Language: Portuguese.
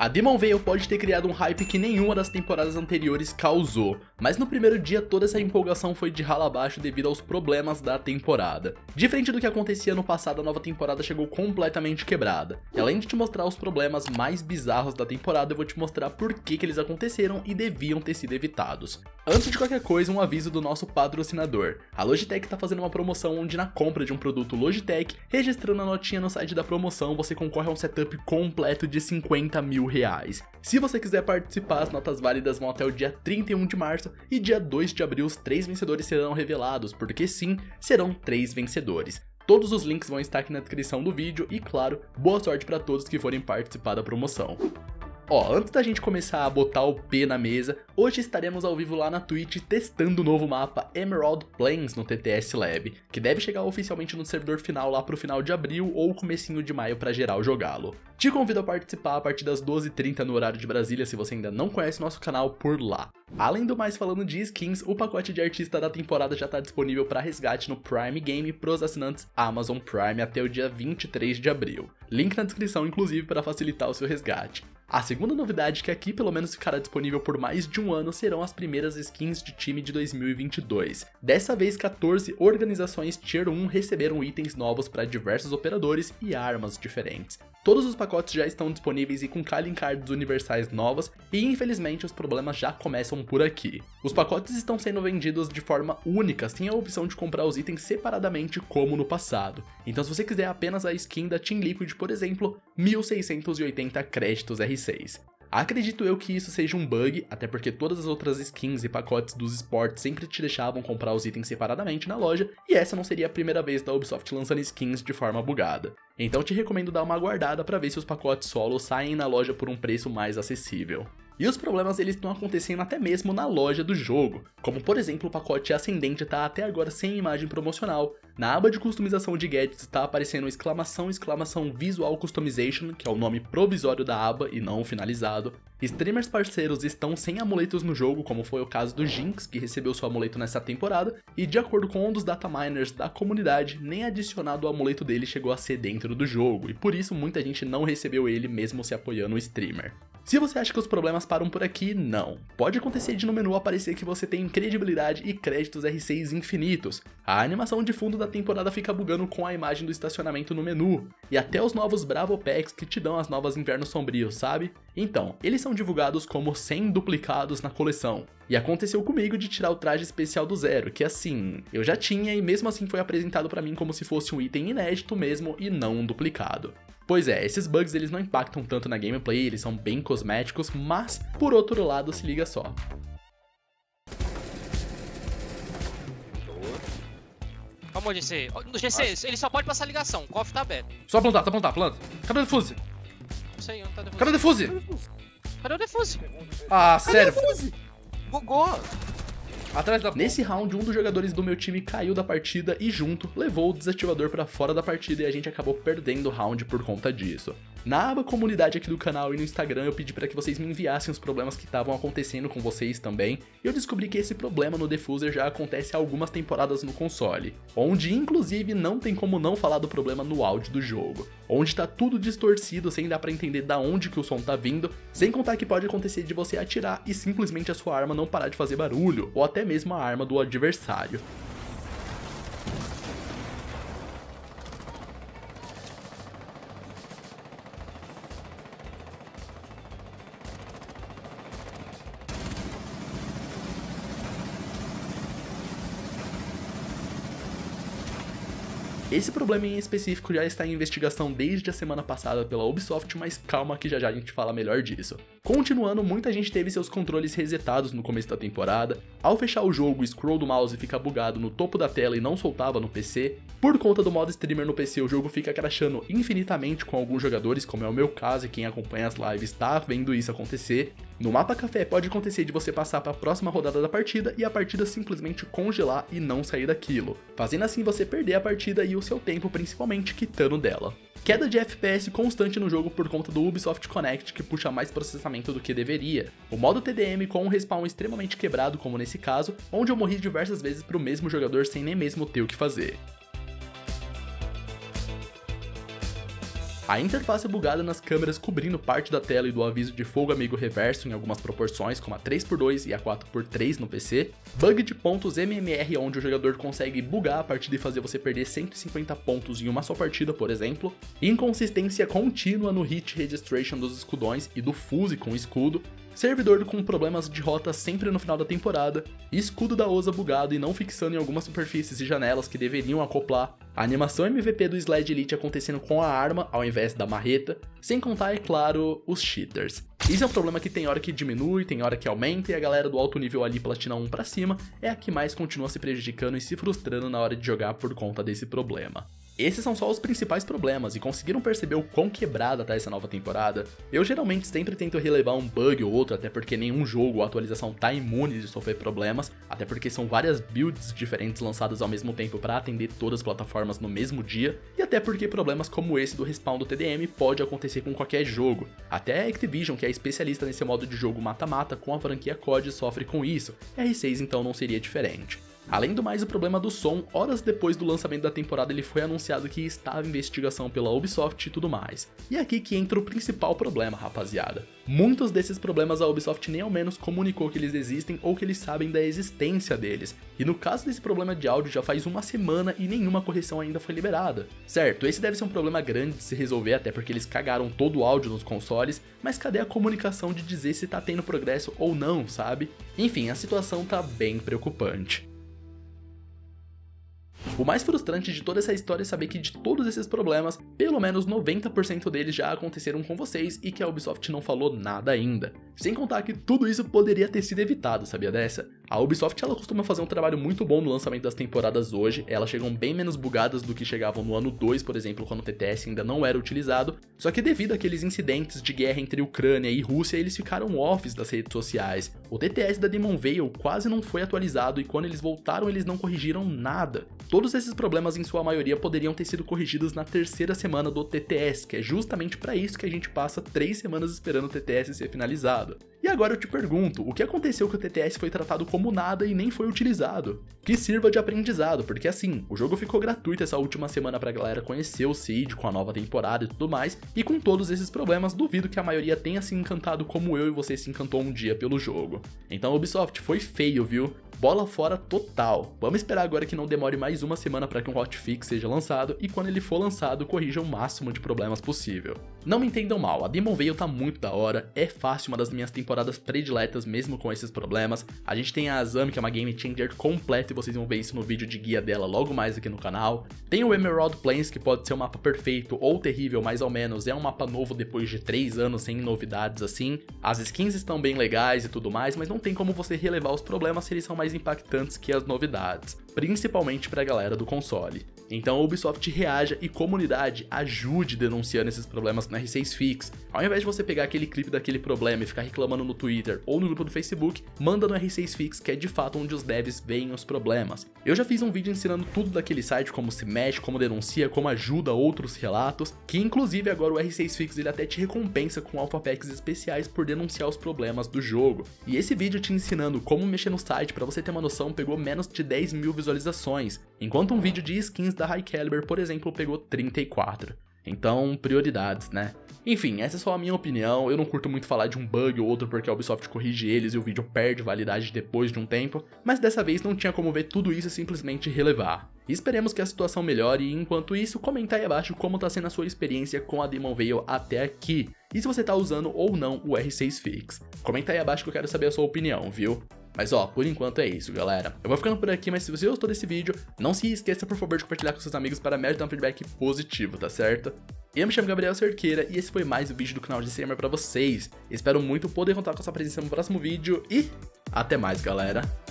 A Demon Veil pode ter criado um hype que nenhuma das temporadas anteriores causou, mas no primeiro dia toda essa empolgação foi de ralo abaixo devido aos problemas da temporada. Diferente do que acontecia no passado, a nova temporada chegou completamente quebrada. E além de te mostrar os problemas mais bizarros da temporada, eu vou te mostrar por que eles aconteceram e deviam ter sido evitados. Antes de qualquer coisa, um aviso do nosso patrocinador. A Logitech está fazendo uma promoção onde na compra de um produto Logitech, registrando a notinha no site da promoção, você concorre a um setup completo de 50 mil reais. Se você quiser participar, as notas válidas vão até o dia 31 de março e dia 2 de abril os 3 vencedores serão revelados, porque sim, serão 3 vencedores. Todos os links vão estar aqui na descrição do vídeo e, claro, boa sorte para todos que forem participar da promoção. Ó, antes da gente começar a botar o P na mesa, hoje estaremos ao vivo lá na Twitch testando o novo mapa Emerald Plains no TTS Lab, que deve chegar oficialmente no servidor final lá pro final de abril ou comecinho de maio pra geral jogá-lo. Te convido a participar a partir das 12h30 no horário de Brasília se você ainda não conhece nosso canal por lá. Além do mais, falando de skins, o pacote de artista da temporada já está disponível para resgate no Prime Game pros assinantes Amazon Prime até o dia 23 de abril. Link na descrição inclusive para facilitar o seu resgate. A segunda novidade, que aqui pelo menos ficará disponível por mais de um ano, serão as primeiras skins de time de 2022. Dessa vez, 14 organizações Tier 1 receberam itens novos para diversos operadores e armas diferentes. Todos os pacotes já estão disponíveis e com calling cards universais novas, e infelizmente os problemas já começam por aqui. Os pacotes estão sendo vendidos de forma única, sem a opção de comprar os itens separadamente como no passado. Então se você quiser apenas a skin da Team Liquid, por exemplo, 1680 créditos R6. Acredito eu que isso seja um bug, até porque todas as outras skins e pacotes dos esportes sempre te deixavam comprar os itens separadamente na loja, e essa não seria a primeira vez da Ubisoft lançando skins de forma bugada. Então te recomendo dar uma aguardada para ver se os pacotes solo saem na loja por um preço mais acessível. E os problemas eles estão acontecendo até mesmo na loja do jogo, como por exemplo o pacote Ascendente tá até agora sem imagem promocional. Na aba de customização de gadgets está aparecendo exclamação Visual Customization, que é o nome provisório da aba e não finalizado. Streamers parceiros estão sem amuletos no jogo, como foi o caso do Jinx, que recebeu seu amuleto nessa temporada, e de acordo com um dos dataminers da comunidade, nem adicionado o amuleto dele chegou a ser dentro do jogo, e por isso muita gente não recebeu ele mesmo se apoiando o streamer. Se você acha que os problemas param por aqui, não. Pode acontecer de no menu aparecer que você tem credibilidade e créditos R6 infinitos. A animação de fundo da temporada fica bugando com a imagem do estacionamento no menu. E até os novos Bravo Packs que te dão as novas Invernos Sombrios, sabe? Então, eles são divulgados como 100 duplicados na coleção. E aconteceu comigo de tirar o traje especial do zero, que assim, eu já tinha e mesmo assim foi apresentado pra mim como se fosse um item inédito mesmo e não um duplicado. Pois é, esses bugs eles não impactam tanto na gameplay, eles são bem cosméticos, mas por outro lado, se liga só. Vamos ao GC. No GC, ele só pode passar ligação, o cofre tá aberto. Só plantar, planta. Cadê o defuse? Não sei, onde tá o defuse? Cadê o defuse? Cadê o defuse? Ah, sério? Bugou. Atrás da... Nesse round, um dos jogadores do meu time caiu da partida e junto levou o desativador pra fora da partida e a gente acabou perdendo o round por conta disso. Na aba comunidade aqui do canal e no Instagram eu pedi para que vocês me enviassem os problemas que estavam acontecendo com vocês também, e eu descobri que esse problema no Defuser já acontece há algumas temporadas no console, onde inclusive não tem como não falar do problema no áudio do jogo, onde tá tudo distorcido sem dar pra entender da onde que o som tá vindo, sem contar que pode acontecer de você atirar e simplesmente a sua arma não parar de fazer barulho, ou até mesmo a arma do adversário. Esse problema em específico já está em investigação desde a semana passada pela Ubisoft, mas calma que já já a gente fala melhor disso. Continuando, muita gente teve seus controles resetados no começo da temporada, ao fechar o jogo o scroll do mouse fica bugado no topo da tela e não soltava no PC, por conta do modo streamer no PC o jogo fica crashando infinitamente com alguns jogadores, como é o meu caso e quem acompanha as lives está vendo isso acontecer. No mapa café pode acontecer de você passar para a próxima rodada da partida e a partida simplesmente congelar e não sair daquilo, fazendo assim você perder a partida e o seu tempo principalmente quitando dela. Queda de FPS constante no jogo por conta do Ubisoft Connect que puxa mais processamento do que deveria. O modo TDM com um respawn extremamente quebrado como nesse caso, onde eu morri diversas vezes pro mesmo jogador sem nem mesmo ter o que fazer. a interface bugada nas câmeras cobrindo parte da tela e do aviso de fogo amigo reverso em algumas proporções, como a 3x2 e a 4x3 no PC, bug de pontos MMR onde o jogador consegue bugar a partida e fazer você perder 150 pontos em uma só partida, por exemplo, inconsistência contínua no hit registration dos escudões e do fuse com escudo, servidor com problemas de rota sempre no final da temporada, escudo da Osa bugado e não fixando em algumas superfícies e janelas que deveriam acoplar, a animação MVP do Sled Elite acontecendo com a arma ao invés da marreta, sem contar, é claro, os cheaters. Isso é um problema que tem hora que diminui, tem hora que aumenta e a galera do alto nível ali Platina 1 pra cima é a que mais continua se prejudicando e se frustrando na hora de jogar por conta desse problema. Esses são só os principais problemas, e conseguiram perceber o quão quebrada tá essa nova temporada? Eu geralmente sempre tento relevar um bug ou outro, até porque nenhum jogo ou atualização tá imune de sofrer problemas, até porque são várias builds diferentes lançadas ao mesmo tempo para atender todas as plataformas no mesmo dia, e até porque problemas como esse do respawn do TDM pode acontecer com qualquer jogo. Até a Activision, que é especialista nesse modo de jogo mata-mata com a franquia COD, sofre com isso, R6 então não seria diferente. Além do mais, o problema do som, horas depois do lançamento da temporada ele foi anunciado que estava em investigação pela Ubisoft e tudo mais. E é aqui que entra o principal problema, rapaziada. Muitos desses problemas a Ubisoft nem ao menos comunicou que eles existem ou que eles sabem da existência deles. E no caso desse problema de áudio já faz uma semana e nenhuma correção ainda foi liberada. Certo, esse deve ser um problema grande de se resolver, até porque eles cagaram todo o áudio nos consoles, mas cadê a comunicação de dizer se tá tendo progresso ou não, sabe? Enfim, a situação tá bem preocupante. O mais frustrante de toda essa história é saber que de todos esses problemas, pelo menos 90% deles já aconteceram com vocês e que a Ubisoft não falou nada ainda. Sem contar que tudo isso poderia ter sido evitado, sabia dessa? A Ubisoft ela costuma fazer um trabalho muito bom no lançamento das temporadas hoje, elas chegam bem menos bugadas do que chegavam no ano 2, por exemplo, quando o TTS ainda não era utilizado, só que devido àqueles incidentes de guerra entre Ucrânia e Rússia, eles ficaram off das redes sociais. O TTS da Demon Veil quase não foi atualizado e quando eles voltaram eles não corrigiram nada. Todos esses problemas em sua maioria poderiam ter sido corrigidos na terceira semana do TTS, que é justamente para isso que a gente passa 3 semanas esperando o TTS ser finalizado. E agora eu te pergunto, o que aconteceu que o TTS foi tratado como nada e nem foi utilizado? Que sirva de aprendizado, porque assim, o jogo ficou gratuito essa última semana pra galera conhecer o Seed com a nova temporada e tudo mais, e com todos esses problemas, duvido que a maioria tenha se encantado como eu e você se encantou um dia pelo jogo. Então Ubisoft, foi feio, viu? Bola fora total. Vamos esperar agora que não demore mais uma semana para que um hotfix seja lançado e quando ele for lançado, corrija o máximo de problemas possível. Não me entendam mal, a Demon Veil tá muito da hora, é fácil, uma das minhas temporadas prediletas mesmo com esses problemas. A gente tem a Azami, que é uma game changer completa e vocês vão ver isso no vídeo de guia dela logo mais aqui no canal. Tem o Emerald Plains, que pode ser um mapa perfeito ou terrível mais ou menos, é um mapa novo depois de 3 anos sem novidades assim. As skins estão bem legais e tudo mais, mas não tem como você relevar os problemas se eles são mais impactantes que as novidades, principalmente pra galera do console. Então a Ubisoft reaja e comunidade ajude denunciando esses problemas no R6 Fix. Ao invés de você pegar aquele clipe daquele problema e ficar reclamando no Twitter ou no grupo do Facebook, manda no R6 Fix, que é de fato onde os devs veem os problemas. Eu já fiz um vídeo ensinando tudo daquele site, como se mexe, como denuncia, como ajuda outros relatos, que inclusive agora o R6 Fix ele até te recompensa com alpha packs especiais por denunciar os problemas do jogo. E esse vídeo te ensinando como mexer no site, pra você ter uma noção, pegou menos de 10 mil visualizações, enquanto um vídeo de skins da High Caliber, por exemplo, pegou 34. Então, prioridades, né? Enfim, essa é só a minha opinião, eu não curto muito falar de um bug ou outro porque a Ubisoft corrige eles e o vídeo perde validade depois de um tempo, mas dessa vez não tinha como ver tudo isso e simplesmente relevar. E esperemos que a situação melhore e enquanto isso, comenta aí abaixo como tá sendo a sua experiência com a Demon Veil até aqui, e se você tá usando ou não o R6 Fix. Comenta aí abaixo que eu quero saber a sua opinião, viu? Mas ó, por enquanto é isso, galera. Eu vou ficando por aqui, mas se você gostou desse vídeo, não se esqueça por favor de compartilhar com seus amigos para me ajudar um feedback positivo, tá certo? Eu me chamo Gabriel Cerqueira e esse foi mais um vídeo do canal de Gamer pra vocês. Espero muito poder contar com a sua presença no próximo vídeo e até mais, galera.